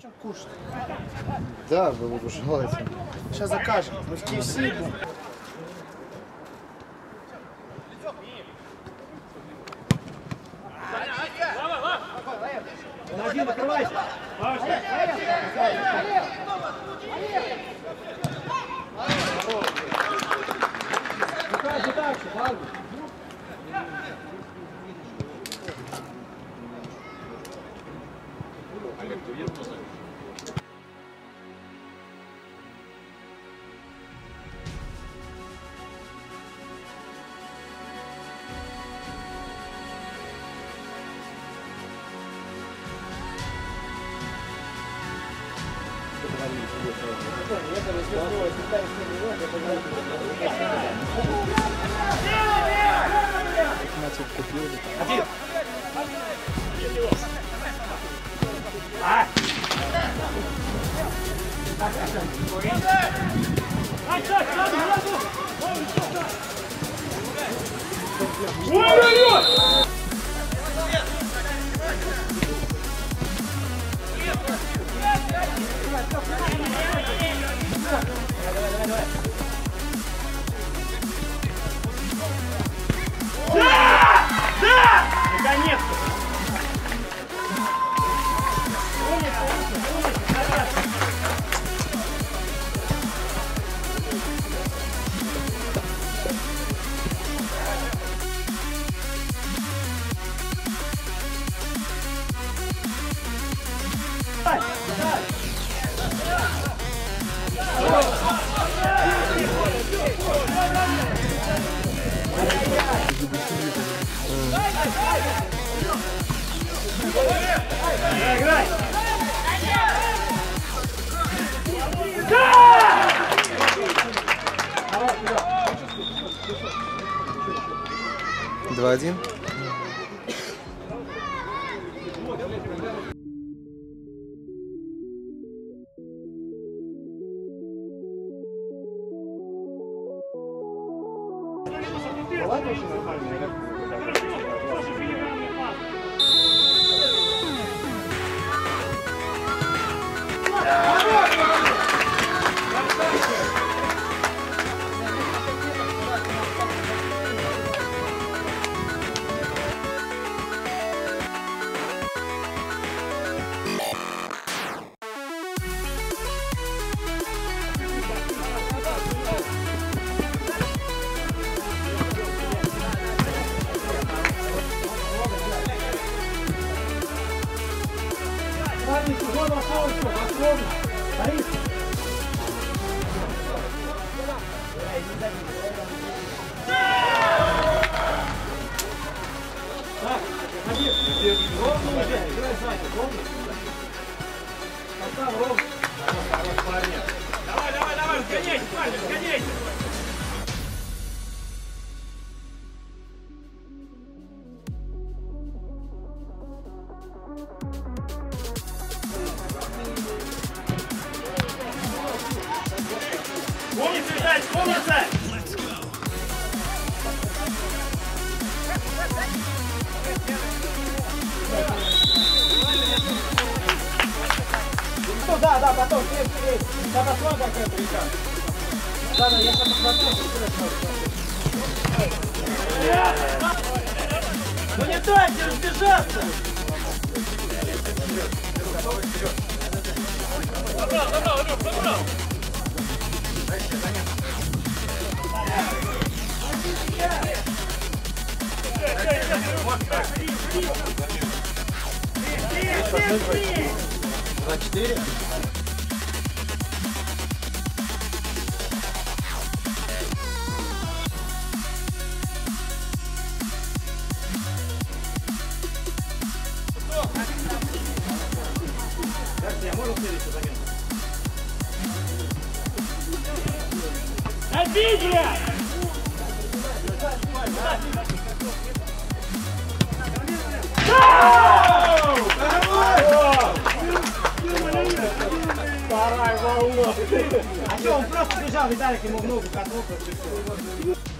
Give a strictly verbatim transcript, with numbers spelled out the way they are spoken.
Кушать. Да, было бы желательно. Сейчас закажем. Мы в кей эф си идем. Один, накрывайся. Дальше, ладно. Олег, ты видел? Один. А! Ой-ой-ой! Да! Да! Наконец-то! Играй! Да! два один. Сезон вошел еще, Василович, Борис. Так, ходи. Ровно уже, играй сзади, ровно. Поставь ровно. Давай, давай, давай, сгоняйся, парень, сгоняйся. Помните, Виталий, помните! Ну да, да, потом, вперед, вперед. Да, посмотрим, как это река. Да, да, я сейчас посмотрю, что ну не дайте разбежаться! Забрал, забрал, Лёх, забрал! два четыре. Обидели! Вторая волна! А что, он просто бежал, Виталик ему в ногу катнул.